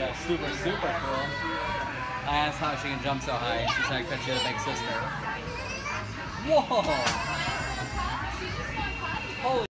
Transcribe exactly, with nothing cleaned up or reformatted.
that's super, super cool. I asked how she can jump so high. She's like, because she's a big sister. Whoa! Holy